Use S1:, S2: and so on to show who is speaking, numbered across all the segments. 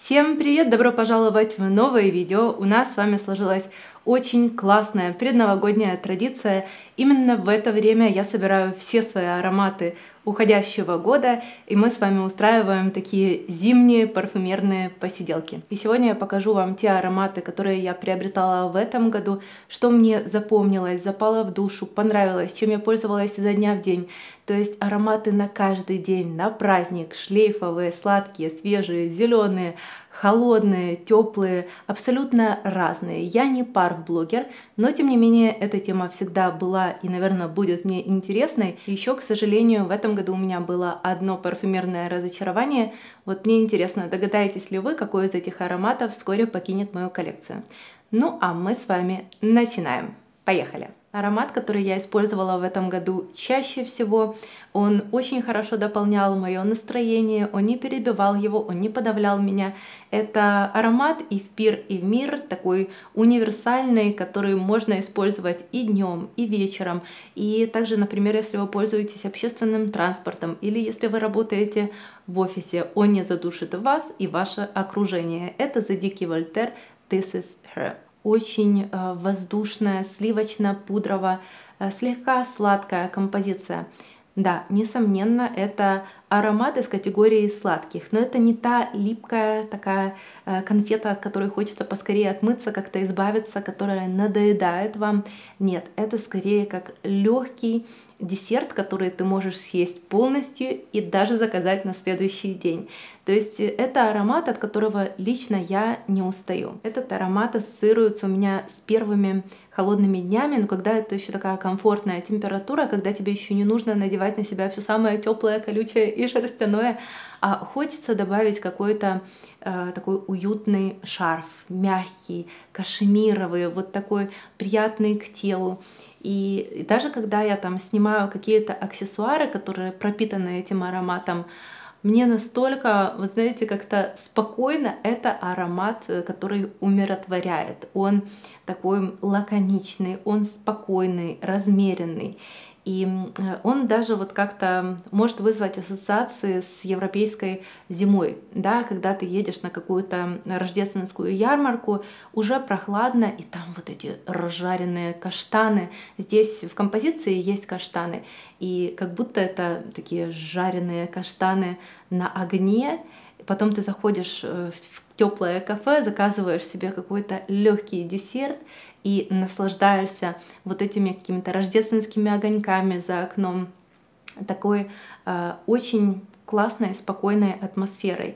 S1: Всем привет! Добро пожаловать в новое видео. У нас с вами сложилась очень классная предновогодняя традиция. Именно в это время я собираю все свои ароматы уходящего года, и мы с вами устраиваем такие зимние парфюмерные посиделки. И сегодня я покажу вам те ароматы, которые я приобретала в этом году, что мне запомнилось, запало в душу, понравилось, чем я пользовалась изо дня в день. То есть ароматы на каждый день, на праздник, шлейфовые, сладкие, свежие, зеленые, холодные, теплые, абсолютно разные. Я не парф-блогер, но тем не менее эта тема всегда была и, наверное, будет мне интересной. Еще, к сожалению, в этом году у меня было одно парфюмерное разочарование. Вот мне интересно, догадаетесь ли вы, какой из этих ароматов вскоре покинет мою коллекцию? Ну а мы с вами начинаем. Поехали! Аромат, который я использовала в этом году чаще всего, он очень хорошо дополнял мое настроение, он не перебивал его, он не подавлял меня. Это аромат и в пир, и в мир, такой универсальный, который можно использовать и днем, и вечером. И также, например, если вы пользуетесь общественным транспортом или если вы работаете в офисе, он не задушит вас и ваше окружение. Это The Dickie Voltaire This Is Her. Очень воздушная, сливочно-пудрово, слегка сладкая композиция. Да, несомненно, это аромат из категории сладких, но это не та липкая такая конфета, от которой хочется поскорее отмыться, как-то избавиться, которая надоедает вам. Нет, это скорее как легкий десерт, который ты можешь съесть полностью и даже заказать на следующий день. То есть это аромат, от которого лично я не устаю. Этот аромат ассоциируется у меня с первыми холодными днями, но когда это еще такая комфортная температура, когда тебе еще не нужно надевать на себя все самое теплое, колючее и шерстяное, а хочется добавить какой-то такой уютный шарф, мягкий, кашемировый, вот такой приятный к телу. И даже когда я там снимаю какие-то аксессуары, которые пропитаны этим ароматом, мне настолько, вы знаете, как-то спокойно это аромат, который умиротворяет. Он такой лаконичный, он спокойный, размеренный. И он даже вот как-то может вызвать ассоциации с европейской зимой, да, когда ты едешь на какую-то рождественскую ярмарку, уже прохладно, и там вот эти разжаренные каштаны. Здесь в композиции есть каштаны, и как будто это такие жареные каштаны на огне. Потом ты заходишь в теплое кафе, заказываешь себе какой-то легкий десерт и наслаждаешься вот этими какими-то рождественскими огоньками за окном, такой очень классной, спокойной атмосферой.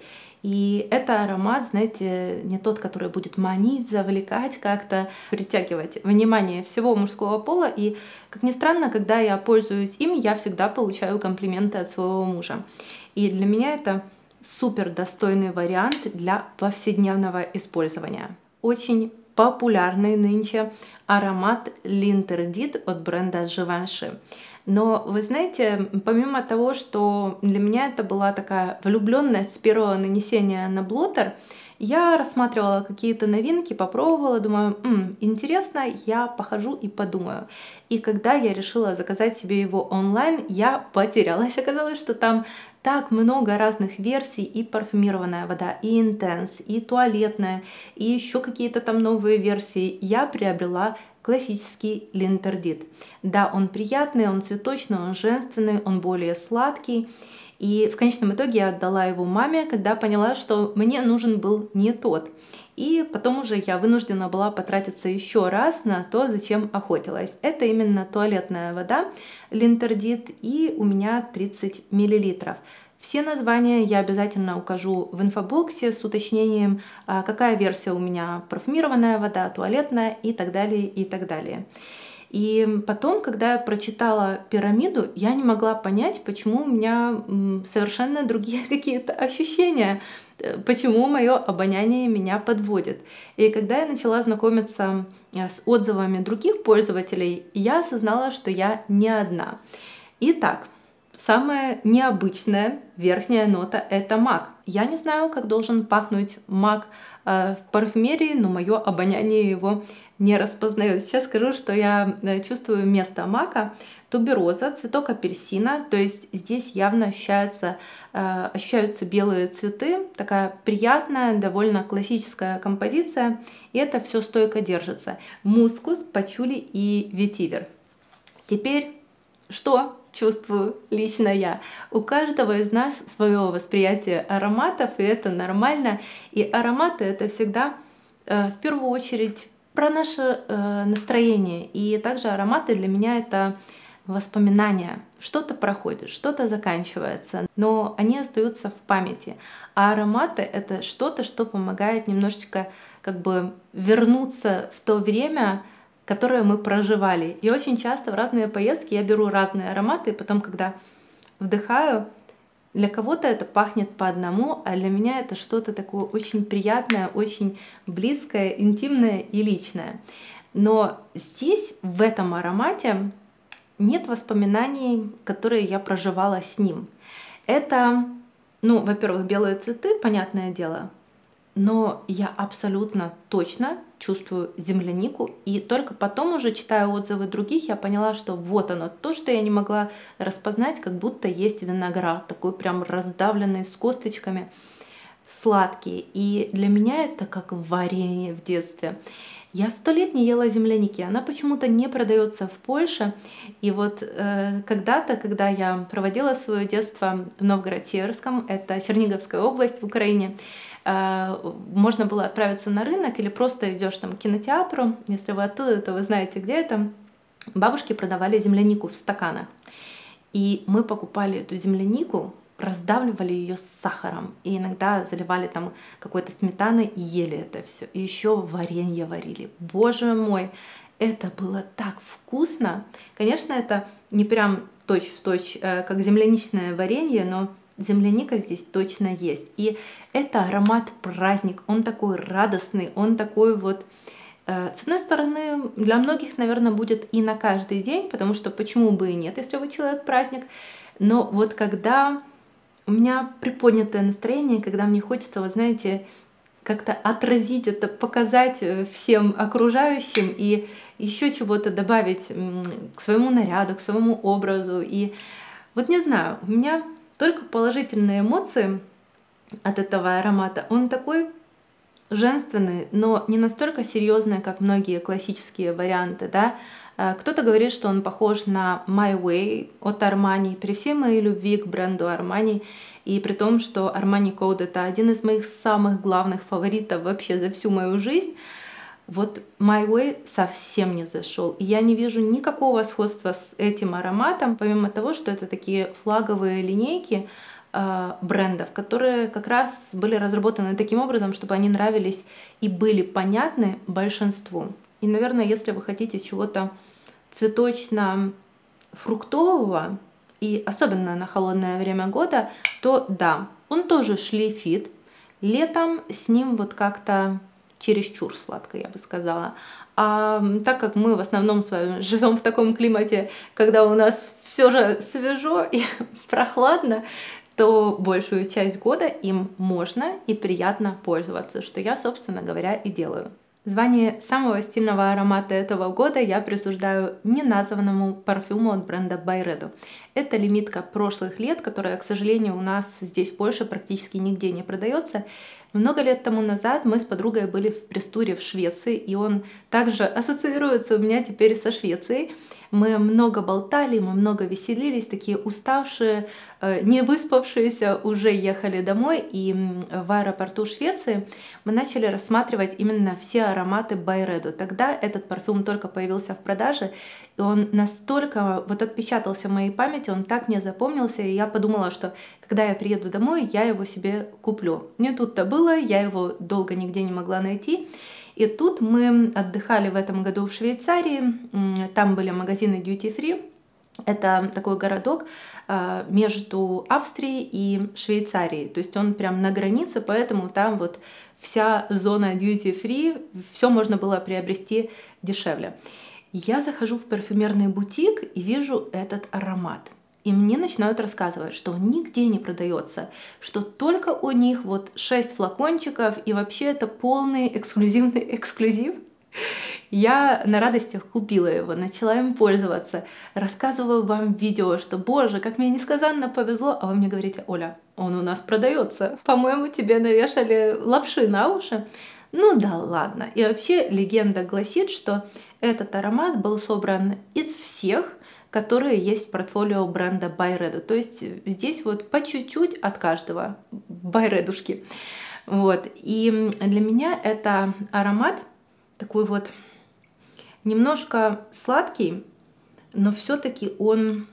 S1: И это аромат, знаете, не тот, который будет манить, завлекать, как-то притягивать внимание всего мужского пола. И, как ни странно, когда я пользуюсь им, я всегда получаю комплименты от своего мужа. И для меня это супер достойный вариант для повседневного использования. Очень популярный нынче аромат L'Interdit от бренда Givenchy. Но вы знаете, помимо того, что для меня это была такая влюбленность с первого нанесения на блотер, я рассматривала какие-то новинки, попробовала, думаю, интересно, я похожу и подумаю. И когда я решила заказать себе его онлайн, я потерялась. Оказалось, что там так много разных версий, и парфюмированная вода, и интенс, и туалетная, и еще какие-то там новые версии. Я приобрела классический L'Interdit. Да, он приятный, он цветочный, он женственный, он более сладкий. И в конечном итоге я отдала его маме, когда поняла, что мне нужен был не тот. И потом уже я вынуждена была потратиться еще раз на то, зачем охотилась. Это именно туалетная вода L'Interdit, и у меня 30 мл. Все названия я обязательно укажу в инфобоксе с уточнением, какая версия у меня: парфюмированная вода, туалетная и так далее, и так далее. И потом, когда я прочитала пирамиду, я не могла понять, почему у меня совершенно другие какие-то ощущения, почему мое обоняние меня подводит. И когда я начала знакомиться с отзывами других пользователей, я осознала, что я не одна. Итак, самая необычная верхняя нота — это мак. Я не знаю, как должен пахнуть мак в парфюмерии, но мое обоняние его не распознает. Сейчас скажу, что я чувствую вместо мака: тубероза, цветок апельсина, то есть здесь явно ощущаются белые цветы, такая приятная, довольно классическая композиция, и это все стойко держится. Мускус, пачули и ветивер. Теперь что чувствую лично я? У каждого из нас свое восприятие ароматов, и это нормально. И ароматы — это всегда в первую очередь про наше настроение. И также ароматы для меня — это воспоминания. Что-то проходит, что-то заканчивается, но они остаются в памяти. А ароматы — это что-то, что помогает немножечко как бы вернуться в то время, которое мы проживали. И очень часто в разные поездки я беру разные ароматы, и потом, когда вдыхаю, для кого-то это пахнет по одному, а для меня это что-то такое очень приятное, очень близкое, интимное и личное. Но здесь, в этом аромате, нет воспоминаний, которые я проживала с ним. Это, во-первых, белые цветы, понятное дело, но я абсолютно точно чувствую землянику, и только потом, уже читая отзывы других, я поняла, что вот оно, то, что я не могла распознать, как будто есть виноград, такой прям раздавленный, с косточками, сладкий. И для меня это как варенье в детстве. Я 100 лет не ела земляники, она почему-то не продается в Польше. И вот когда-то, когда я проводила свое детство в Новгород-Северском, это Черниговская область в Украине, можно было отправиться на рынок или просто идешь там к кинотеатру. Если вы оттуда, то вы знаете, где это. Бабушки продавали землянику в стаканах. И мы покупали эту землянику, раздавливали ее с сахаром. И иногда заливали там какой-то сметаной и ели это все. И еще варенье варили. Боже мой, это было так вкусно. Конечно, это не прям точь-в-точь, как земляничное варенье, но земляника здесь точно есть. И это аромат-праздник. Он такой радостный, он такой вот... С одной стороны, для многих, наверное, будет и на каждый день, потому что почему бы и нет, если вы человек-праздник. Но вот когда у меня приподнятое настроение, когда мне хочется, вот знаете, как-то отразить это, показать всем окружающим и еще чего-то добавить к своему наряду, к своему образу. И вот не знаю, у меня только положительные эмоции от этого аромата. Он такой женственный, но не настолько серьезный, как многие классические варианты, да. Кто-то говорит, что он похож на My Way от Armani, при всей моей любви к бренду Armani, и при том, что Armani Code — это один из моих самых главных фаворитов вообще за всю мою жизнь. Вот My Way совсем не зашел. И я не вижу никакого сходства с этим ароматом, помимо того, что это такие флаговые линейки брендов, которые как раз были разработаны таким образом, чтобы они нравились и были понятны большинству. И, наверное, если вы хотите чего-то цветочно-фруктового, и особенно на холодное время года, то да, он тоже шлейфит. Летом с ним вот как-то чересчур сладко, я бы сказала. А так как мы в основном с вами живем в таком климате, когда у нас все же свежо и прохладно, то большую часть года им можно и приятно пользоваться, что я, собственно говоря, и делаю. Звание самого стильного аромата этого года я присуждаю неназванному парфюму от бренда Byredo. Это лимитка прошлых лет, которая, к сожалению, у нас здесь в Польше практически нигде не продается. Много лет тому назад мы с подругой были в пресс-туре в Швеции, и он также ассоциируется у меня теперь со Швецией. Мы много болтали, мы много веселились, такие уставшие, не выспавшиеся, уже ехали домой, и в аэропорту Швеции мы начали рассматривать именно все ароматы Byredo. Тогда этот парфюм только появился в продаже, и он настолько вот отпечатался в моей памяти, он так мне запомнился, и я подумала, что когда я приеду домой, я его себе куплю. Не тут-то было, я его долго нигде не могла найти. И тут мы отдыхали в этом году в Швейцарии, там были магазины Duty Free. Это такой городок между Австрией и Швейцарией, то есть он прям на границе, поэтому там вот вся зона Duty Free, все можно было приобрести дешевле. Я захожу в парфюмерный бутик и вижу этот аромат. И мне начинают рассказывать, что он нигде не продается, что только у них вот 6 флакончиков, и вообще это полный эксклюзивный эксклюзив. Я на радостях купила его, начала им пользоваться, рассказываю вам видео, что, боже, как мне несказанно повезло, а вы мне говорите: Оля, он у нас продается. По-моему, тебе навешали лапши на уши. Ну да ладно. И вообще легенда гласит, что этот аромат был собран из всех, которые есть в портфолио бренда Byredo. То есть здесь вот по чуть-чуть от каждого Byredушки. Вот. И для меня это аромат такой вот немножко сладкий, но все-таки он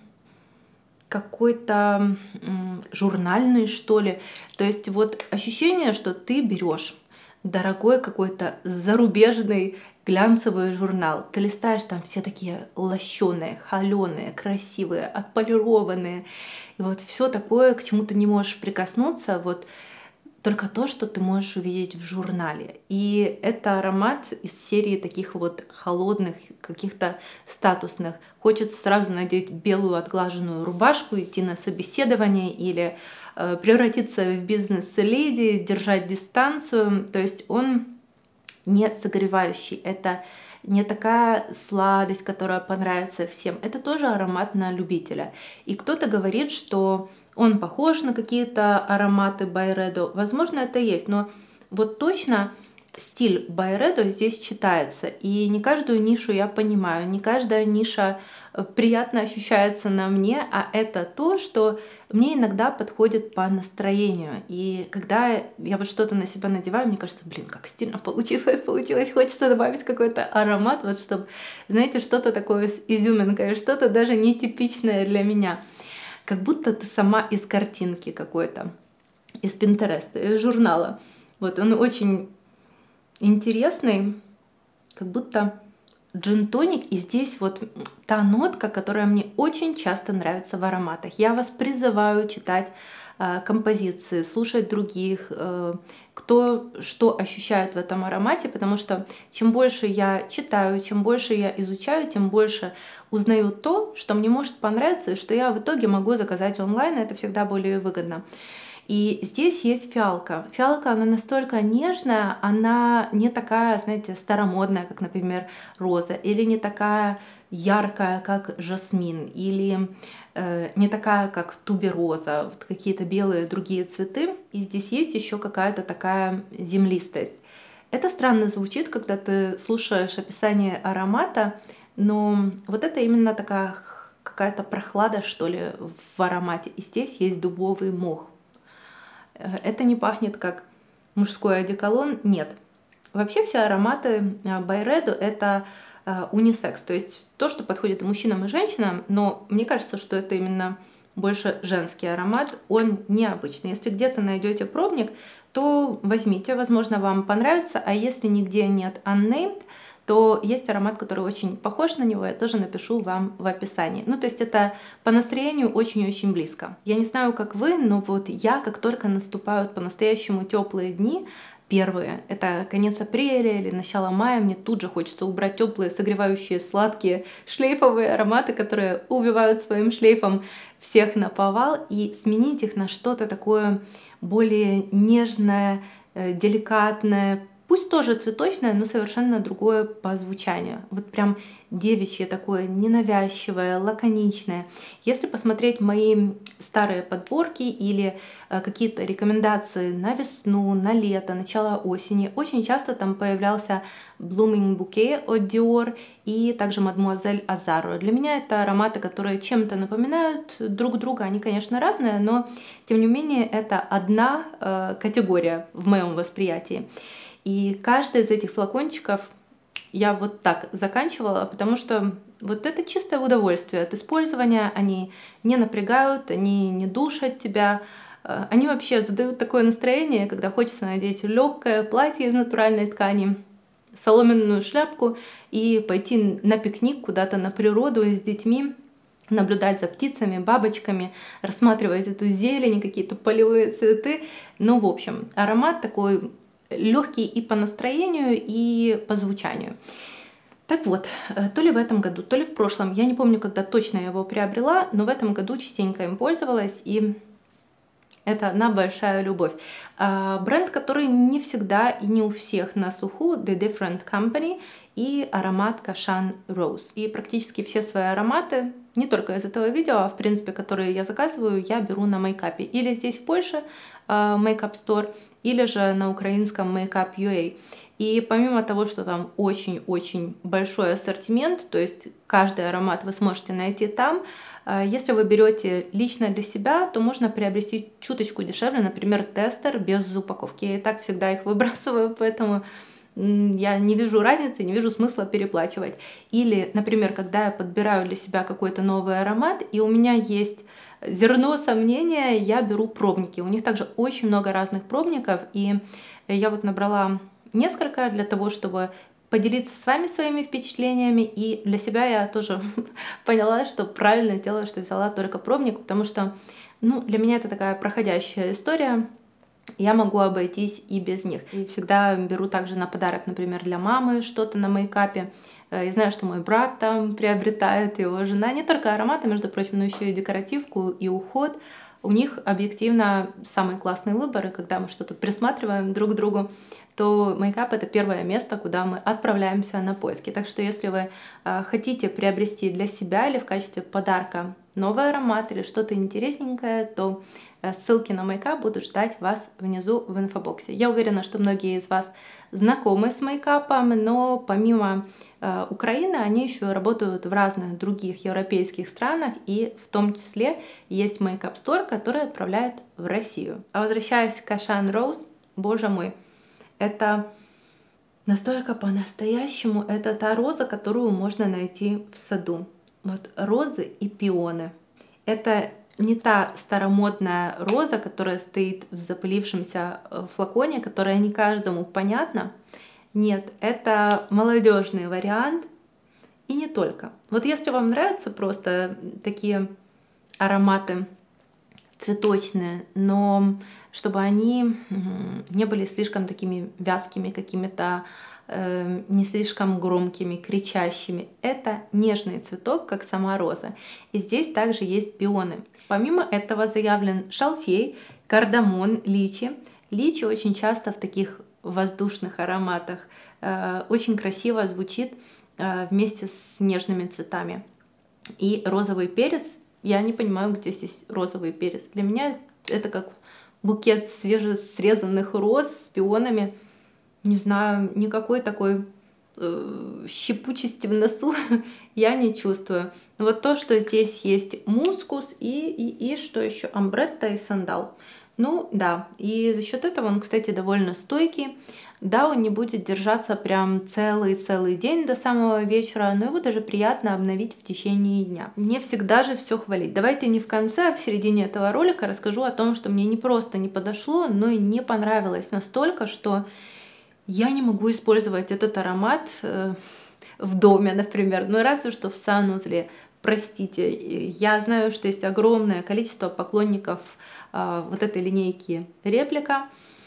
S1: какой-то журнальный, что ли. То есть вот ощущение, что ты берешь дорогой какой-то зарубежный глянцевый журнал. Ты листаешь, там все такие лощеные, холеные, красивые, отполированные. И вот все такое, к чему ты не можешь прикоснуться, вот только то, что ты можешь увидеть в журнале. И это аромат из серии таких вот холодных, каких-то статусных. Хочется сразу надеть белую отглаженную рубашку, идти на собеседование или превратиться в бизнес-леди, держать дистанцию. То есть он не согревающий. Это не такая сладость, которая понравится всем. Это тоже аромат на любителя. И кто-то говорит, что он похож на какие-то ароматы Byredo. Возможно, это есть, но вот точно стиль Byredo здесь читается. И не каждую нишу я понимаю, не каждая ниша приятно ощущается на мне, а это то, что мне иногда подходит по настроению. И когда я вот что-то на себя надеваю, мне кажется, блин, как стильно получилось, хочется добавить какой-то аромат, вот чтобы, знаете, что-то такое с изюминкой, что-то даже нетипичное для меня. Как будто ты сама из картинки какой-то, из Пинтереста, из журнала. Вот он очень интересный, как будто джин-тоник. И здесь вот та нотка, которая мне очень часто нравится в ароматах. Я вас призываю читать композиции, слушать других, кто что ощущает в этом аромате, потому что чем больше я читаю, чем больше я изучаю, тем больше узнаю то, что мне может понравиться, и что я в итоге могу заказать онлайн, и это всегда более выгодно. И здесь есть фиалка. Фиалка, она настолько нежная, она не такая, знаете, старомодная, как, например, роза, или не такая яркая, как жасмин, или не такая, как тубероза, вот какие-то белые другие цветы. И здесь есть еще какая-то такая землистость. Это странно звучит, когда ты слушаешь описание аромата, но вот это именно такая какая-то прохлада, что ли, в аромате. И здесь есть дубовый мох. Это не пахнет как мужской одеколон, нет. Вообще все ароматы Byredo это унисекс, то есть то, что подходит и мужчинам, и женщинам, но мне кажется, что это именно больше женский аромат, он необычный. Если где-то найдете пробник, то возьмите, возможно, вам понравится, а если нигде нет unnamed, то есть аромат, который очень похож на него, я тоже напишу вам в описании. Ну, то есть это по настроению очень-очень близко. Я не знаю, как вы, но вот я, как только наступают по-настоящему теплые дни, первые, это конец апреля или начало мая, мне тут же хочется убрать теплые, согревающие, сладкие, шлейфовые ароматы, которые убивают своим шлейфом всех наповал, и сменить их на что-то такое более нежное, деликатное, пусть тоже цветочное, но совершенно другое по звучанию. Вот прям девичье такое, ненавязчивое, лаконичное. Если посмотреть мои старые подборки или какие-то рекомендации на весну, на лето, начало осени, очень часто там появлялся Blooming Bouquet от Dior и также Mademoiselle Azzaro. Для меня это ароматы, которые чем-то напоминают друг друга. Они, конечно, разные, но тем не менее это одна категория в моем восприятии. И каждый из этих флакончиков я вот так заканчивала, потому что вот это чистое удовольствие от использования, они не напрягают, они не душат тебя, они вообще задают такое настроение, когда хочется надеть легкое платье из натуральной ткани, соломенную шляпку и пойти на пикник куда-то на природу с детьми, наблюдать за птицами, бабочками, рассматривать эту зелень, какие-то полевые цветы. Ну, в общем, аромат такой легкий и по настроению, и по звучанию. Так вот, то ли в этом году, то ли в прошлом, я не помню, когда точно я его приобрела, но в этом году частенько им пользовалась, и Это одна большая любовь. Бренд, который не всегда и не у всех на слуху, The Different Company и аромат Kashan Rose. И практически все свои ароматы, не только из этого видео, а в принципе, которые я заказываю, я беру на Мейкапе. Или здесь в Польше Makeup Store, или же на украинском Makeup.ua. И помимо того, что там очень-очень большой ассортимент, то есть каждый аромат вы сможете найти там, если вы берете лично для себя, то можно приобрести чуточку дешевле, например, тестер без упаковки. Я и так всегда их выбрасываю, поэтому я не вижу разницы, не вижу смысла переплачивать. Или, например, когда я подбираю для себя какой-то новый аромат, и у меня есть зерно сомнения, я беру пробники. У них также очень много разных пробников, и я вот набрала несколько для того, чтобы поделиться с вами своими впечатлениями, и для себя я тоже поняла, что правильно сделала, что взяла только пробник, потому что, для меня это такая проходящая история, я могу обойтись и без них. И всегда беру также на подарок, например, для мамы что-то на Мейкапе. Я знаю, что мой брат там приобретает, его жена, не только ароматы, между прочим, но еще и декоративку, и уход. У них объективно самый классный выбор, и когда мы что-то присматриваем друг к другу, то Мейкап — это первое место, куда мы отправляемся на поиски. Так что если вы хотите приобрести для себя или в качестве подарка новый аромат или что-то интересненькое, то ссылки на Мейкап будут ждать вас внизу в инфобоксе. Я уверена, что многие из вас знакомы с Мейкапом, но помимо Украины они еще работают в разных других европейских странах, и в том числе есть Makeup Store, который отправляет в Россию. А возвращаясь к Kashan Rose, боже мой, это настолько по-настоящему, это та роза, которую можно найти в саду. Вот розы и пионы. Это не та старомодная роза, которая стоит в запылившемся флаконе, которая не каждому понятна. Нет, это молодежный вариант, и не только. Вот если вам нравятся просто такие ароматы цветочные, но чтобы они не были слишком такими вязкими, какими-то не слишком громкими, кричащими. Это нежный цветок, как сама роза. И здесь также есть пионы. Помимо этого заявлен шалфей, кардамон, личи. Личи очень часто в таких воздушных ароматах очень красиво звучит вместе с нежными цветами. И розовый перец. Я не понимаю, где здесь розовый перец. Для меня это как букет свежесрезанных роз с пионами. Не знаю, никакой такой щепучести в носу я не чувствую. Но вот то, что здесь есть мускус и что еще? Амбретта и сандал. Ну да, и за счет этого он, кстати, довольно стойкий. Да, он не будет держаться прям целый день до самого вечера, но его даже приятно обновить в течение дня. Не всегда же все хвалить. Давайте не в конце, а в середине этого ролика расскажу о том, что мне не просто не подошло, но и не понравилось настолько, что я не могу использовать этот аромат в доме, например, ну разве что в санузле. Простите, я знаю, что есть огромное количество поклонников вот этой линейки реплика.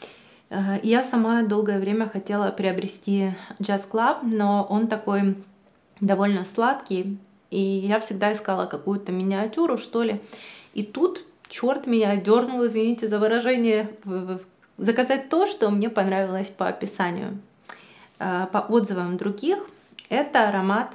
S1: Я сама долгое время хотела приобрести Just Club, но он такой довольно сладкий, и я всегда искала какую-то миниатюру, что ли. И тут черт меня дернул, извините за выражение, заказать то, что мне понравилось по описанию. По отзывам других, это аромат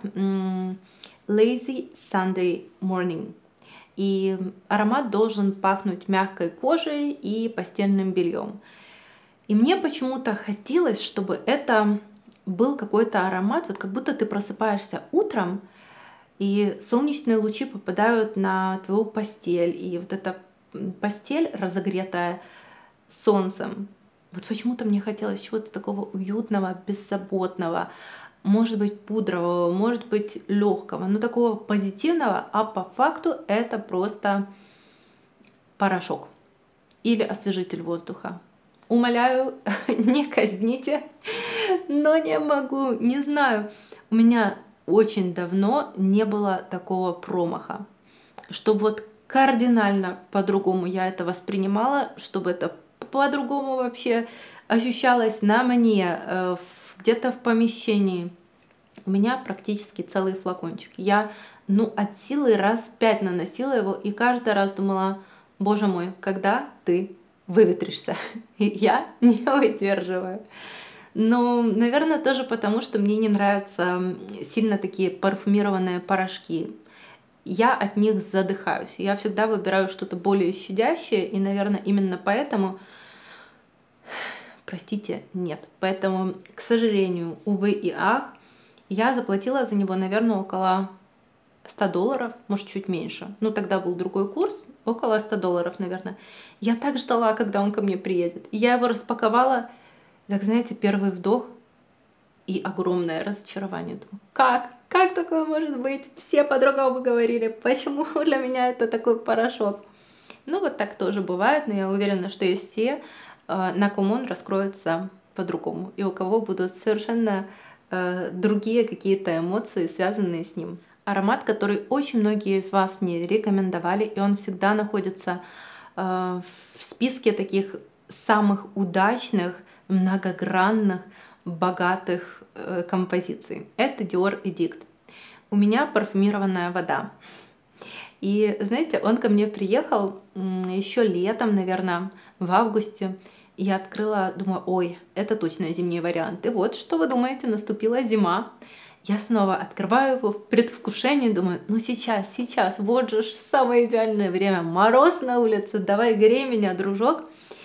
S1: Lazy Sunday Morning. И аромат должен пахнуть мягкой кожей и постельным бельем. И мне почему-то хотелось, чтобы это был какой-то аромат, вот как будто ты просыпаешься утром, и солнечные лучи попадают на твою постель, и вот эта постель, разогретая солнцем. Вот почему-то мне хотелось чего-то такого уютного, беззаботного, может быть пудрового, может быть легкого, но такого позитивного, а по факту это просто порошок или освежитель воздуха. Умоляю, не казните, но не могу, не знаю. У меня очень давно не было такого промаха, чтобы вот кардинально по-другому я это воспринимала, чтобы это по-другому вообще ощущалось на мне, где-то в помещении. У меня практически целый флакончик. Я, от силы раз 5 наносила его, и каждый раз думала, боже мой, когда ты выветришься. И я не выдерживаю. Ну, наверное, тоже потому, что мне не нравятся сильно такие парфюмированные порошки. Я от них задыхаюсь. Я всегда выбираю что-то более щадящее, и, наверное, именно поэтому, простите, нет. Поэтому, к сожалению, увы и ах, я заплатила за него, наверное, около $100, может, чуть меньше. Ну, тогда был другой курс, около $100, наверное. Я так ждала, когда он ко мне приедет. Я его распаковала, так, знаете, первый вдох и огромное разочарование. Думаю, как? Как такое может быть? Все по-другому говорили. Почему для меня это такой порошок? Ну, вот так тоже бывает, но я уверена, что есть те, на ком он раскроется по-другому, и у кого будут совершенно другие какие-то эмоции, связанные с ним. Аромат, который очень многие из вас мне рекомендовали, и он всегда находится в списке таких самых удачных, многогранных, богатых композиций. Это Dior Edict. У меня парфюмированная вода. И знаете, он ко мне приехал еще летом, наверное, в августе. Я открыла, думаю, ой, это точно зимний вариант. И вот, что вы думаете, наступила зима. Я снова открываю его в предвкушении, думаю, ну сейчас, вот же самое идеальное время. Мороз на улице, давай грей меня, дружок.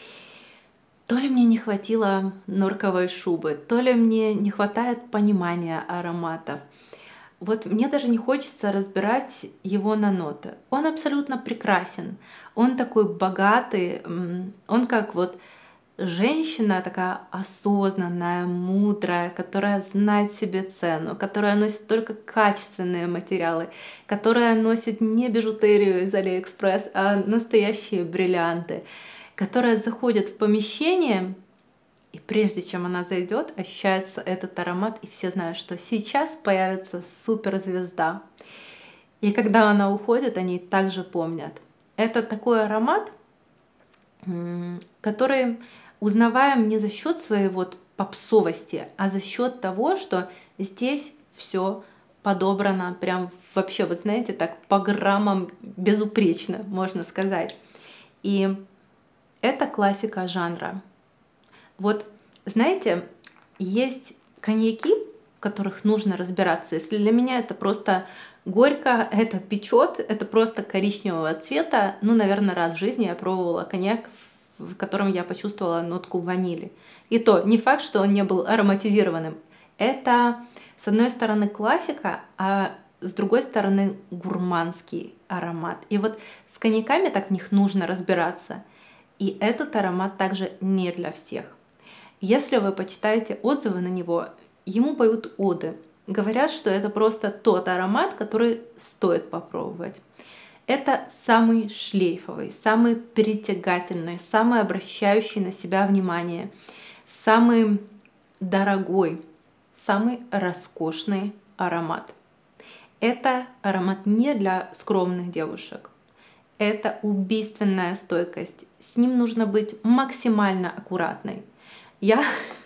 S1: То ли мне не хватило норковой шубы, то ли мне не хватает понимания ароматов. Вот мне даже не хочется разбирать его на ноты. Он абсолютно прекрасен. Он такой богатый, он как вот женщина такая осознанная, мудрая, которая знает себе цену, которая носит только качественные материалы, которая носит не бижутерию из Алиэкспресс, а настоящие бриллианты, которая заходит в помещение, и прежде чем она зайдет, ощущается этот аромат, и все знают, что сейчас появится суперзвезда. И когда она уходит, они также помнят. Это такой аромат, который узнаваем не за счет своей вот попсовости, а за счет того, что здесь все подобрано прям вообще, вот знаете, так по граммам безупречно, можно сказать. И это классика жанра. Вот, знаете, есть коньяки, в которых нужно разбираться. Если для меня это просто горько, это печет, это просто коричневого цвета, ну, наверное, раз в жизни я пробовала коньяк, в котором я почувствовала нотку ванили. И то не факт, что он не был ароматизированным. Это, с одной стороны, классика, а с другой стороны, гурманский аромат. И вот с коньяками так в них нужно разбираться. И этот аромат также не для всех. Если вы почитаете отзывы на него, ему поют оды. Говорят, что это просто тот аромат, который стоит попробовать. Это самый шлейфовый, самый притягательный, самый обращающий на себя внимание, самый дорогой, самый роскошный аромат. Это аромат не для скромных девушек. Это убийственная стойкость. С ним нужно быть максимально аккуратной. Я,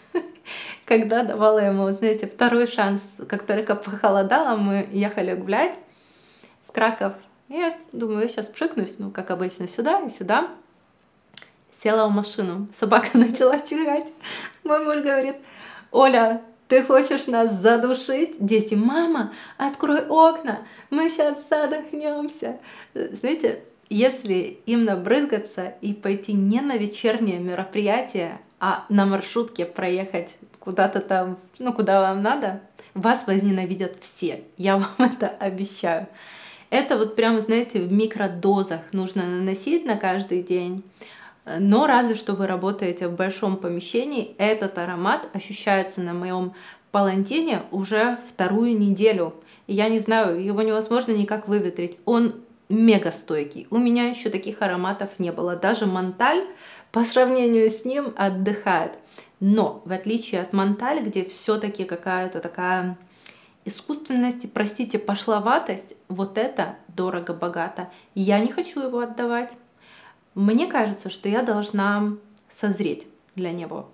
S1: когда давала ему, знаете, второй шанс, как только похолодало, мы ехали гулять в Краков. Я думаю, я сейчас пшикнусь, ну, как обычно, сюда и сюда. Села в машину, собака начала чихать. Мой муж говорит: Оля, ты хочешь нас задушить? Дети: мама, открой окна, мы сейчас задохнемся. Знаете, если им набрызгаться и пойти не на вечернее мероприятие, а на маршрутке проехать куда-то там, ну, куда вам надо, вас возненавидят все. Я вам это обещаю. Это вот прямо, знаете, в микродозах нужно наносить на каждый день. Но разве что вы работаете в большом помещении, этот аромат ощущается на моем палантине уже вторую неделю. И я не знаю, его невозможно никак выветрить. Он мега стойкий. У меня еще таких ароматов не было. Даже Монталь по сравнению с ним отдыхает. Но в отличие от Монталь, где все-таки какая-то такая искусственность, простите, пошловатость, вот это дорого-богато. Я не хочу его отдавать. Мне кажется, что я должна созреть для него.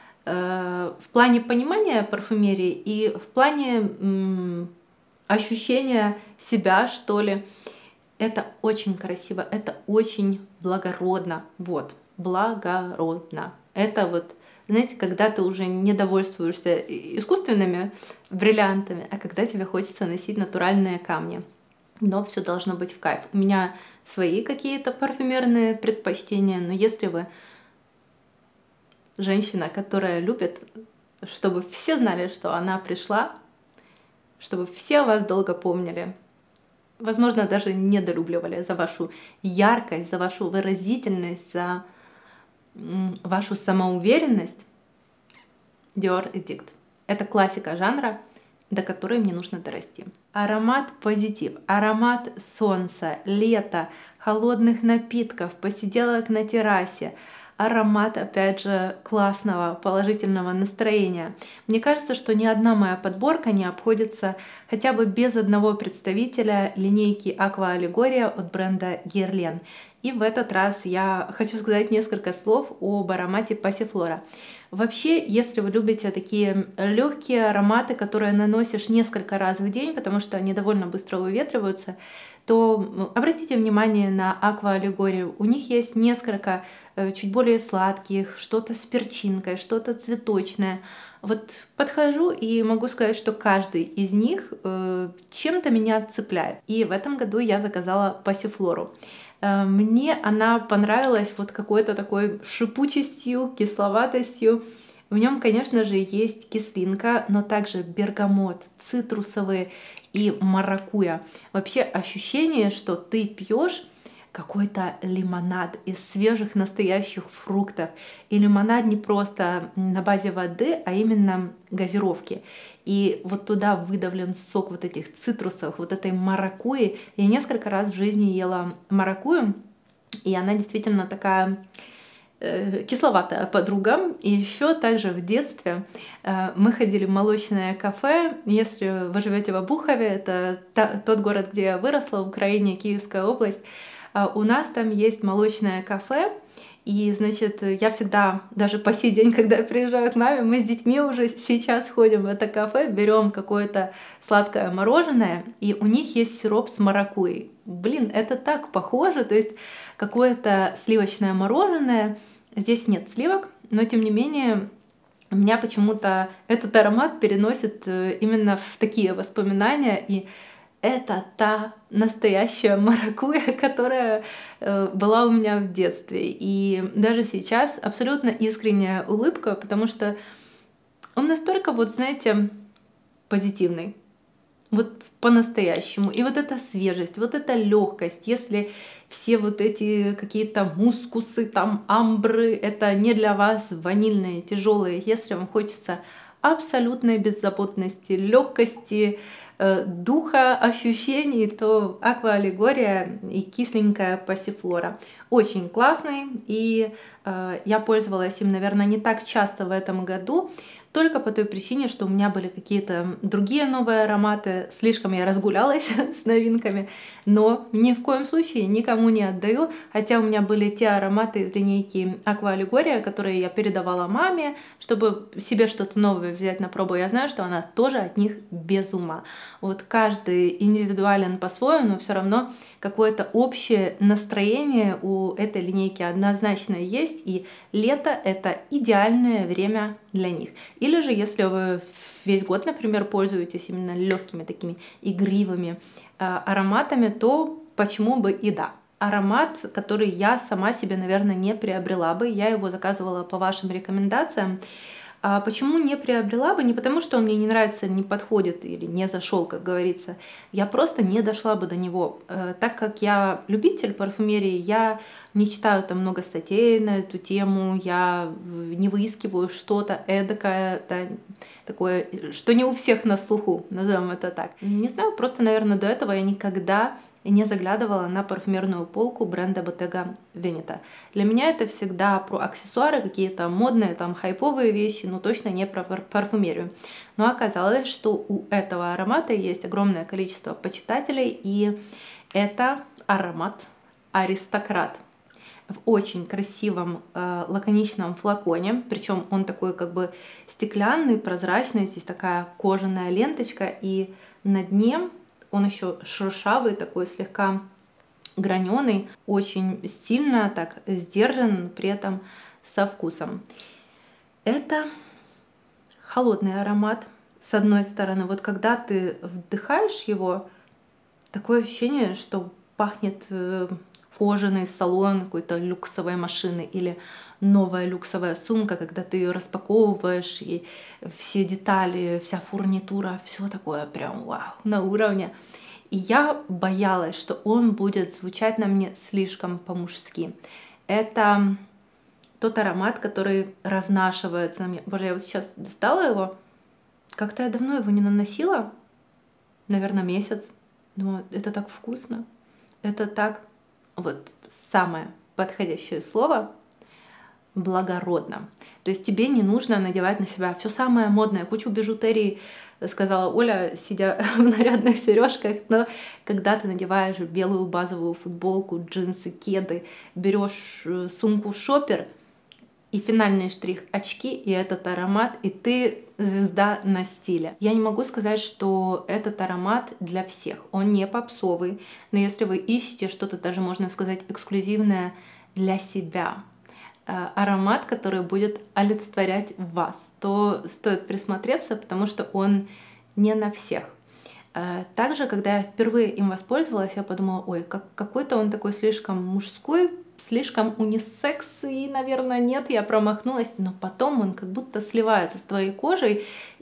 S1: В плане понимания парфюмерии и в плане ощущения себя, что ли. Это очень красиво, это очень благородно. Вот. благородно. Это вот, знаете, когда ты уже не довольствуешься искусственными бриллиантами, а когда тебе хочется носить натуральные камни. Но все должно быть в кайф. У меня свои какие-то парфюмерные предпочтения, но если вы женщина, которая любит, чтобы все знали, что она пришла, чтобы все вас долго помнили, возможно, даже недолюбливали за вашу яркость, за вашу выразительность, за вашу самоуверенность, Dior Addict. Это классика жанра, до которой мне нужно дорасти. Аромат позитив, аромат солнца, лета, холодных напитков, посиделок на террасе, аромат, опять же, классного, положительного настроения. Мне кажется, что ни одна моя подборка не обходится хотя бы без одного представителя линейки Aqua Allegoria от бренда Guerlain. И в этот раз я хочу сказать несколько слов об аромате Passiflora. Вообще, если вы любите такие легкие ароматы, которые наносишь несколько раз в день, потому что они довольно быстро выветриваются, то обратите внимание на Aqua Allegoria. У них есть несколько чуть более сладких, что-то с перчинкой, что-то цветочное. Вот подхожу и могу сказать, что каждый из них чем-то меня цепляет. И в этом году я заказала Passiflora. Мне она понравилась вот какой-то такой шипучестью, кисловатостью. В нем, конечно же, есть кислинка, но также бергамот, цитрусовые и маракуйя. Вообще ощущение, что ты пьешь какой-то лимонад из свежих настоящих фруктов. И лимонад не просто на базе воды, а именно газировки. И вот туда выдавлен сок вот этих цитрусов, вот этой маракуйи. Я несколько раз в жизни ела маракуйю, и она действительно такая кисловатая подруга. И еще также в детстве мы ходили в молочное кафе. Если вы живете в Обухове, это тот город, где я выросла, в Украине, Киевская область, у нас там есть молочное кафе. И, значит, я всегда, даже по сей день, когда я приезжаю к маме, мы с детьми уже сейчас ходим в это кафе, берем какое-то сладкое мороженое, и у них есть сироп с маракуйей. Блин, это так похоже, то есть какое-то сливочное мороженое. Здесь нет сливок, но тем не менее меня почему-то этот аромат переносит именно в такие воспоминания, и это та настоящая маракуйя, которая была у меня в детстве. И даже сейчас абсолютно искренняя улыбка, потому что он настолько, вот знаете, позитивный. Вот по-настоящему. И вот эта свежесть, вот эта легкость, если все вот эти какие-то мускусы, там амбры, это не для вас, ванильные, тяжелые, если вам хочется абсолютной беззаботности, легкости, духа, ощущений, то Aqua Allegoria и кисленькая Passiflora. Очень классный, и я пользовалась им, наверное, не так часто в этом году, только по той причине, что у меня были какие-то другие новые ароматы, слишком я разгулялась с новинками, но ни в коем случае никому не отдаю, хотя у меня были те ароматы из линейки Aqua Allegoria, которые я передавала маме, чтобы себе что-то новое взять на пробу. Я знаю, что она тоже от них без ума. Вот каждый индивидуален по-своему, но все равно какое-то общее настроение у этой линейки однозначно есть, и лето — это идеальное время для них. Или же, если вы весь год, например, пользуетесь именно легкими такими игривыми ароматами, то почему бы и да. Аромат, который я сама себе, наверное, не приобрела бы, я его заказывала по вашим рекомендациям. Почему не приобрела бы? Не потому, что он мне не нравится, не подходит или не зашел, как говорится. Я просто не дошла бы до него. Так как я любитель парфюмерии, я не читаю там много статей на эту тему, я не выискиваю что-то эдакое, да, такое, что не у всех на слуху, назовем это так. Не знаю, просто, наверное, до этого я никогда не заглядывала на парфюмерную полку бренда Bottega Veneta. Для меня это всегда про аксессуары, какие-то модные, там, хайповые вещи, но точно не про парфюмерию. Но оказалось, что у этого аромата есть огромное количество почитателей, и это аромат «Аристократ» в очень красивом лаконичном флаконе, причем он такой как бы стеклянный, прозрачный, здесь такая кожаная ленточка, и на дне он еще шершавый, такой слегка граненый, очень стильно, так сдержан, при этом со вкусом. Это холодный аромат. С одной стороны, вот когда ты вдыхаешь его, такое ощущение, что пахнет кожаный салон какой-то люксовой машины или новая люксовая сумка, когда ты ее распаковываешь, и все детали, вся фурнитура, все такое прям вау, на уровне. И я боялась, что он будет звучать на мне слишком по-мужски. Это тот аромат, который разнашивается на мне. Боже, я вот сейчас достала его. Как-то я давно его не наносила. Наверное, месяц. Но это так вкусно. Это так, вот самое подходящее слово, благородно. То есть тебе не нужно надевать на себя все самое модное, кучу бижутерии, сказала Оля, сидя в нарядных сережках. Но когда ты надеваешь белую базовую футболку, джинсы, кеды, берешь сумку шопер и финальный штрих — очки и этот аромат, и ты звезда на стиле. Я не могу сказать, что этот аромат для всех. Он не попсовый, но если вы ищете что-то, даже можно сказать, эксклюзивное для себя, аромат, который будет олицетворять вас, то стоит присмотреться, потому что он не на всех. Также, когда я впервые им воспользовалась, я подумала, ой, какой-то он такой слишком мужской, слишком унисекс, и, наверное, нет, я промахнулась, но потом он как будто сливается с твоей кожей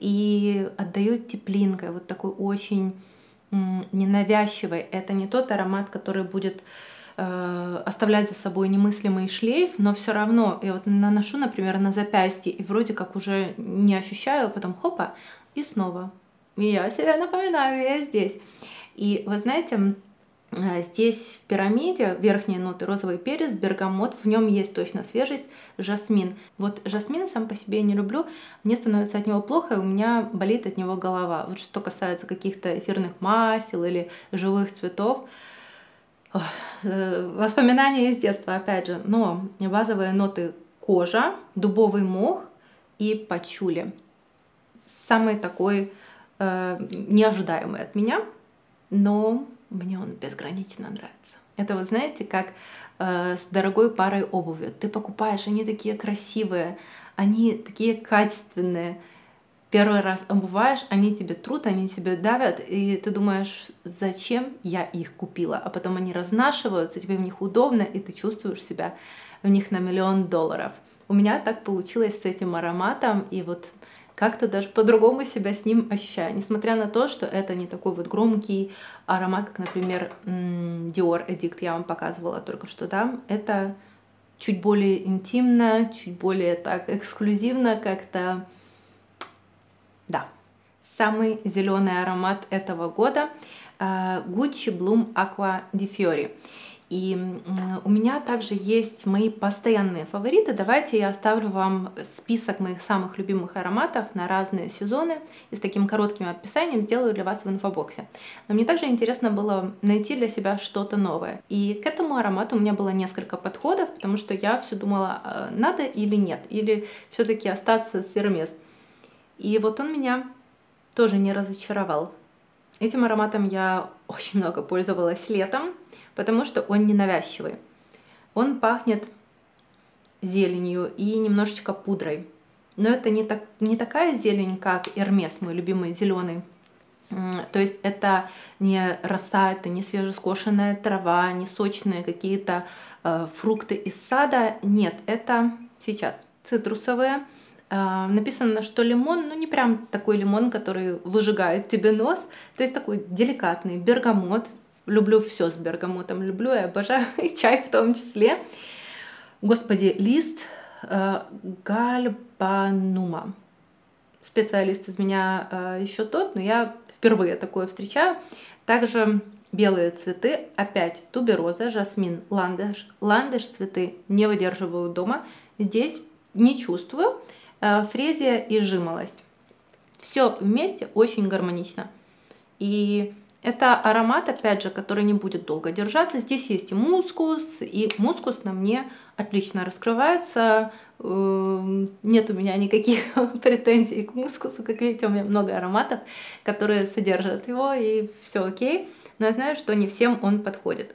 S1: и отдает теплинкой, вот такой очень ненавязчивой. Это не тот аромат, который будет оставлять за собой немыслимый шлейф, но все равно я вот наношу, например, на запястье и вроде как уже не ощущаю, потом хопа, и снова. И я себе напоминаю, я здесь. И вы знаете, здесь в пирамиде верхние ноты: розовый перец, бергамот, в нем есть точно свежесть, жасмин. Вот жасмин сам по себе я не люблю, мне становится от него плохо, и у меня болит от него голова. Вот что касается каких-то эфирных масел или живых цветов, воспоминания из детства, опять же, но базовые ноты: кожа, дубовый мох и пачули. Самый такой неожидаемый от меня, но мне он безгранично нравится. Это, вы знаете, как с дорогой парой обуви. Ты покупаешь, они такие красивые, они такие качественные. Первый раз обуваешь, они тебе трут, они тебе давят, и ты думаешь, зачем я их купила? А потом они разнашиваются, тебе в них удобно, и ты чувствуешь себя в них на $1 000 000. У меня так получилось с этим ароматом, и вот как-то даже по-другому себя с ним ощущаю. Несмотря на то, что это не такой вот громкий аромат, как, например, Dior Addict, я вам показывала только что, да, это чуть более интимно, чуть более так эксклюзивно как-то. Да, самый зеленый аромат этого года Gucci Bloom Acqua di Fiori. И у меня также есть мои постоянные фавориты. Давайте я оставлю вам список моих самых любимых ароматов на разные сезоны и с таким коротким описанием сделаю для вас в инфобоксе. Но мне также интересно было найти для себя что-то новое. И к этому аромату у меня было несколько подходов, потому что я все думала, надо или нет, или все-таки остаться с Hermès. И вот он меня тоже не разочаровал. Этим ароматом я очень много пользовалась летом, потому что он ненавязчивый. Он пахнет зеленью и немножечко пудрой. Но это не такая зелень, как Hermès, мой любимый зеленый. То есть это не роса, это не свежескошенная трава, не сочные какие-то фрукты из сада. Нет, это сейчас цитрусовые. Написано, что лимон, но не прям такой лимон, который выжигает тебе нос. То есть такой деликатный бергамот. Люблю все с бергамотом, люблю и обожаю, и чай в том числе. Господи, лист гальбанума. Специалист из меня еще тот, но я впервые такое встречаю. Также белые цветы, опять тубероза, жасмин, ландыш. Ландыш цветы не выдерживаю дома. Здесь не чувствую. Фрезия и жимолость. Все вместе очень гармонично. И это аромат, опять же, который не будет долго держаться. Здесь есть и мускус на мне отлично раскрывается. Нет у меня никаких претензий к мускусу. Как видите, у меня много ароматов, которые содержат его, и все окей. Но я знаю, что не всем он подходит.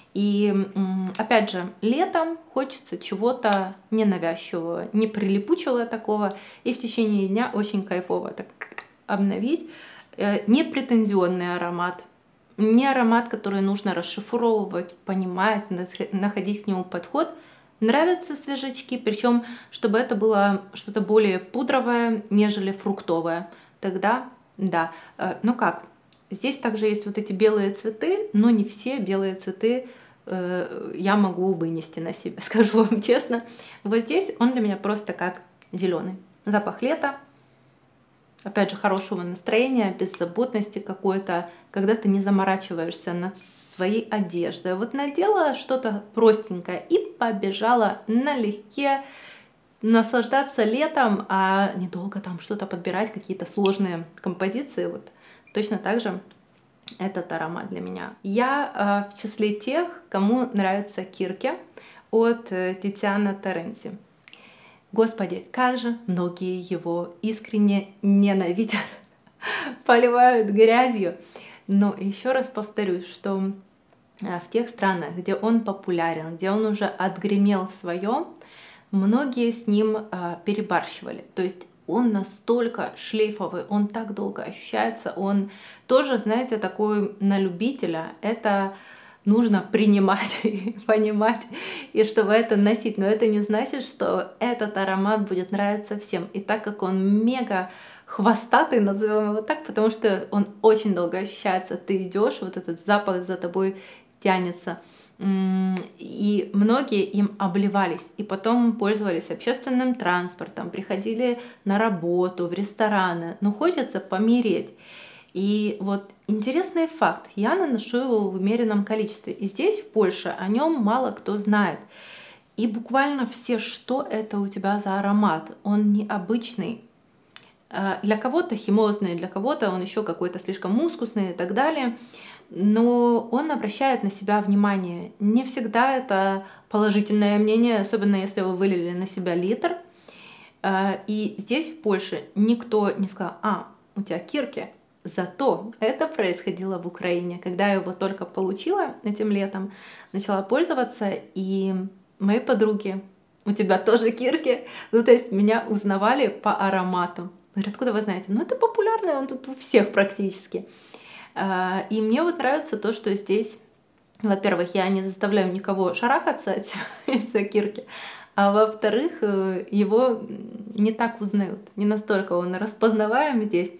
S1: И опять же, летом хочется чего-то ненавязчивого, не прилипучего такого, и в течение дня очень кайфово так обновить. Не претензионный аромат, не аромат, который нужно расшифровывать, понимать, находить к нему подход. Нравятся свежачки, причем чтобы это было что-то более пудровое, нежели фруктовое. Тогда да. Ну как, здесь также есть вот эти белые цветы, но не все белые цветы я могу вынести на себя, скажу вам честно. Вот здесь он для меня просто как зеленый. Запах лета, опять же, хорошего настроения, беззаботности какой-то, когда ты не заморачиваешься над своей одеждой. Вот надела что-то простенькое и побежала налегке наслаждаться летом, а недолго там что-то подбирать, какие-то сложные композиции. Вот точно так же этот аромат для меня. Я в числе тех, кому нравится Кирке от Титиана Теренси. Господи, как же многие его искренне ненавидят, поливают грязью. Но еще раз повторюсь, что в тех странах, где он популярен, где он уже отгремел свое, многие с ним перебарщивали. То есть он настолько шлейфовый, он так долго ощущается, он тоже, знаете, такой на любителя. Это нужно принимать и понимать, и чтобы это носить. Но это не значит, что этот аромат будет нравиться всем. И так как он мега хвостатый, назовем его так, потому что он очень долго ощущается, ты идешь, вот этот запах за тобой тянется. И многие им обливались, и потом пользовались общественным транспортом, приходили на работу, в рестораны. Но хочется помереть. И вот интересный факт, я наношу его в умеренном количестве. И здесь, в Польше, о нем мало кто знает. И буквально все, что это у тебя за аромат. Он необычный. Для кого-то химозный, для кого-то он еще какой-то слишком мускусный и так далее. Но он обращает на себя внимание. Не всегда это положительное мнение, особенно если вы вылили на себя литр. И здесь, в Польше, никто не сказал: у тебя Кирке. Зато это происходило в Украине. Когда я его только получила этим летом, начала пользоваться, и мои подруги: у тебя тоже Кирке? Ну, то есть меня узнавали по аромату. Говорят: откуда вы знаете? Ну, это популярный, он тут у всех практически. И мне вот нравится то, что здесь, во-первых, я не заставляю никого шарахаться от Кирки, а во-вторых, его не так узнают, не настолько он распознаваем здесь.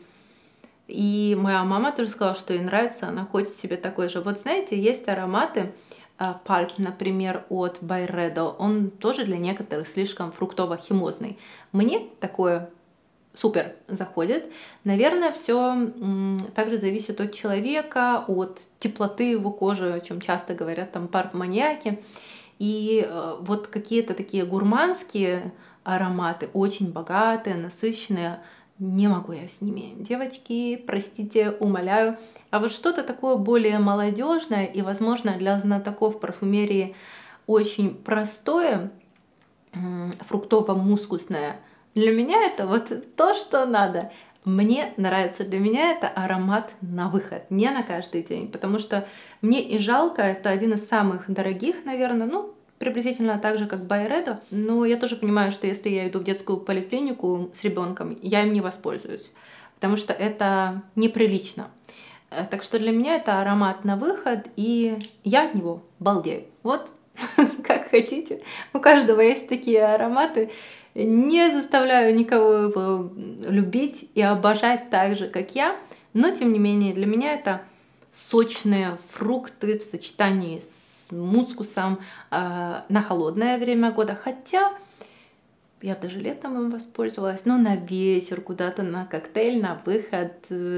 S1: И моя мама тоже сказала, что ей нравится, она хочет себе такой же. Вот знаете, есть ароматы, Pulp, например, от Byredo, он тоже для некоторых слишком фруктово-химозный. Мне такое супер заходит. Наверное, все также зависит от человека, от теплоты его кожи, о чем часто говорят там парфманьяки. И вот какие-то такие гурманские ароматы, очень богатые, насыщенные, не могу я с ними. Девочки, простите, умоляю. А вот что-то такое более молодежное и, возможно, для знатоков парфюмерии очень простое, фруктово-мускусное, для меня это вот то, что надо. Мне нравится, для меня это аромат на выход, не на каждый день, потому что мне и жалко, это один из самых дорогих, наверное, ну, приблизительно так же, как Byredo, но я тоже понимаю, что если я иду в детскую поликлинику с ребенком, я им не воспользуюсь, потому что это неприлично. Так что для меня это аромат на выход, и я от него балдею. Вот, как хотите. У каждого есть такие ароматы. Не заставляю никого его любить и обожать так же, как я, но тем не менее для меня это сочные фрукты в сочетании с мускусом на холодное время года. Хотя я даже летом им воспользовалась, но на вечер, куда-то на коктейль, на выход,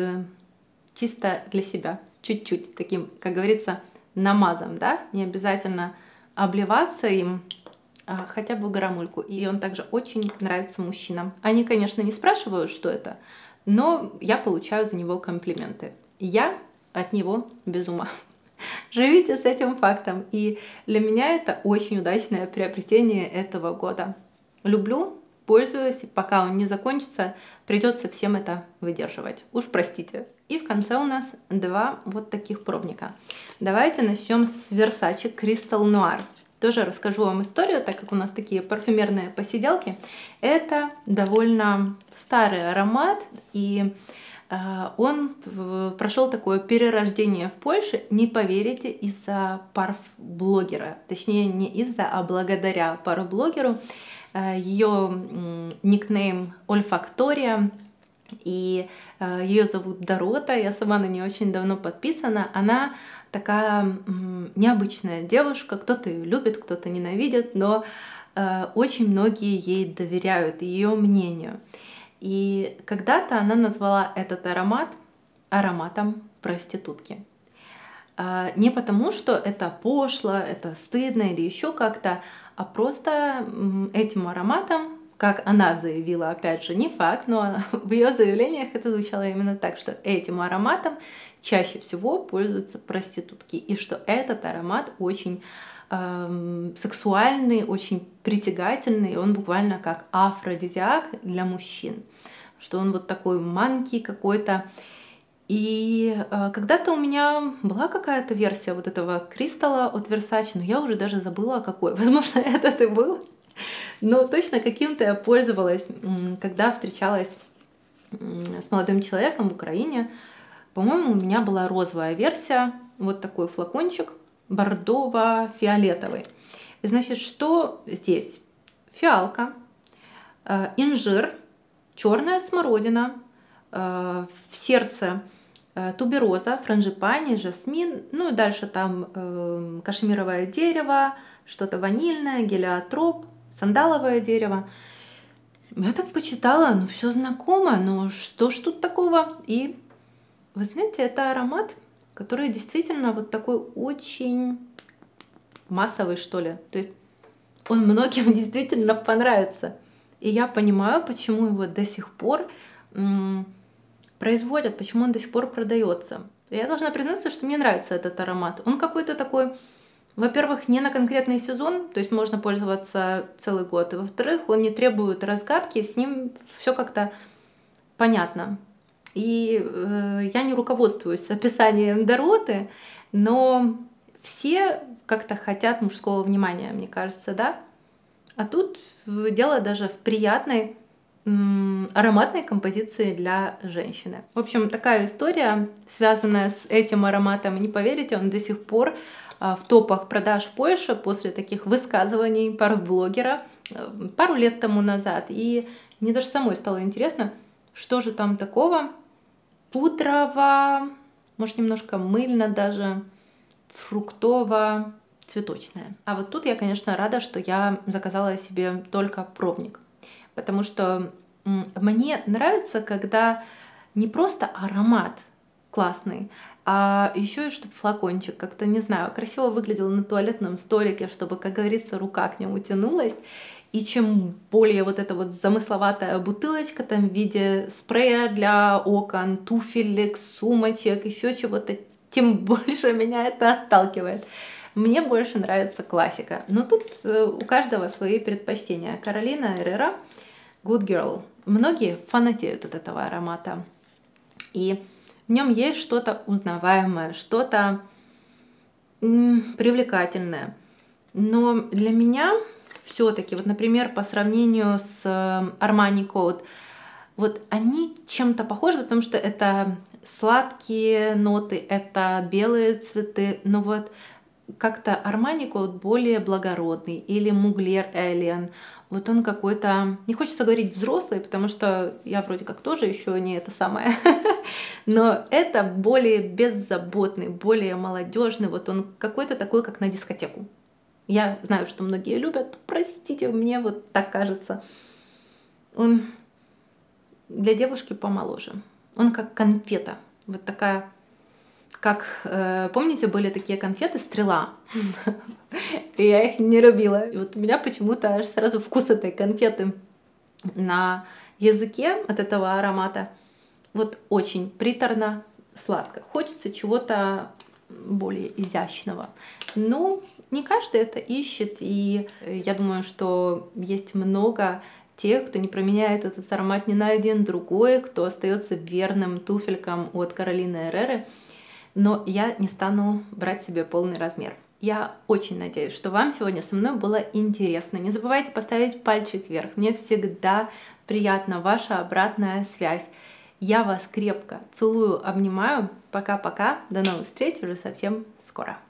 S1: чисто для себя, чуть-чуть, таким, как говорится, намазом, да, не обязательно обливаться им, хотя бы грамульку. И он также очень нравится мужчинам. Они, конечно, не спрашивают, что это, но я получаю за него комплименты. Я от него без ума. Живите с этим фактом. И для меня это очень удачное приобретение этого года. Люблю, пользуюсь, пока он не закончится, придется всем это выдерживать. Уж простите. И в конце у нас два вот таких пробника. Давайте начнем с Versace Crystal Noir. Тоже расскажу вам историю, так как у нас такие парфюмерные посиделки. Это довольно старый аромат, и он прошел такое перерождение в Польше, не поверите, из-за парф-блогера. Точнее, не из-за, а благодаря парф-блогеру. Ее никнейм Ольфактория, и ее зовут Дорота. Я сама на нее очень давно подписана. Она такая необычная девушка. Кто-то ее любит, кто-то ненавидит, но очень многие ей доверяют, ее мнению. И когда-то она назвала этот аромат ароматом проститутки. Не потому, что это пошло, это стыдно или еще как-то, а просто этим ароматом, как она заявила, опять же, не факт, но в ее заявлениях это звучало именно так, что этим ароматом чаще всего пользуются проститутки, и что этот аромат очень сексуальный, очень притягательный, он буквально как афродизиак для мужчин, что он вот такой манкий какой-то. И когда-то у меня была какая-то версия вот этого кристалла от Versace, но я уже даже забыла какой. Возможно, этот и был. Но точно каким-то я пользовалась, когда встречалась с молодым человеком в Украине. По-моему, у меня была розовая версия, вот такой флакончик, бордово-фиолетовый. И значит, что здесь? Фиалка, инжир, черная смородина, в сердце тубероза, франгипани, жасмин, ну и дальше там кашемировое дерево, что-то ванильное, гелиотроп, сандаловое дерево. Я так почитала, ну все знакомо, но что ж тут такого? И вы знаете, это аромат, который действительно вот такой очень массовый, что ли. То есть он многим действительно понравится. И я понимаю, почему его до сих пор производят, почему он до сих пор продается. Я должна признаться, что мне нравится этот аромат. Он какой-то такой, во-первых, не на конкретный сезон, то есть можно пользоваться целый год. И во-вторых, он не требует разгадки, с ним все как-то понятно. И я не руководствуюсь описанием Дороты, но все как-то хотят мужского внимания, мне кажется, да? А тут дело даже в приятной ароматной композиции для женщины. В общем, такая история, связанная с этим ароматом. Не поверите, он до сих пор в топах продаж в Польше после таких высказываний парф-блогера пару лет тому назад. И мне даже самой стало интересно, что же там такого. Пудрово, может, немножко мыльно даже, фруктово, цветочное. А вот тут я, конечно, рада, что я заказала себе только пробник. Потому что мне нравится, когда не просто аромат классный, а еще и чтобы флакончик как-то, не знаю, красиво выглядел на туалетном столике, чтобы, как говорится, рука к нему тянулась. И чем более вот эта вот замысловатая бутылочка там в виде спрея для окон, туфелек, сумочек, еще чего-то, тем больше меня это отталкивает. Мне больше нравится классика. Но тут у каждого свои предпочтения. Каролина Эррера, Good Girl. Многие фанатеют от этого аромата. И в нем есть что-то узнаваемое, что-то привлекательное. Но для меня все-таки, вот, например, по сравнению с Armani Code, вот они чем-то похожи, потому что это сладкие ноты, это белые цветы, но вот как-то Armani Code более благородный, или Mugler Alien. Вот он какой-то, не хочется говорить взрослый, потому что я вроде как тоже еще не это самое, но это более беззаботный, более молодежный, вот он какой-то такой, как на дискотеку. Я знаю, что многие любят, простите, мне вот так кажется. Он для девушки помоложе. Он как конфета, вот такая, как, помните, были такие конфеты «Стрела»? И я их не любила. И вот у меня почему-то аж сразу вкус этой конфеты на языке от этого аромата вот очень приторно, сладко. Хочется чего-то более изящного. Но не каждый это ищет, и я думаю, что есть много те, кто не променяет этот аромат ни на один другой, кто остается верным туфелькам от Каролины Эрреры, но я не стану брать себе полный размер. Я очень надеюсь, что вам сегодня со мной было интересно. Не забывайте поставить пальчик вверх. Мне всегда приятна ваша обратная связь. Я вас крепко целую, обнимаю. Пока-пока. До новых встреч уже совсем скоро.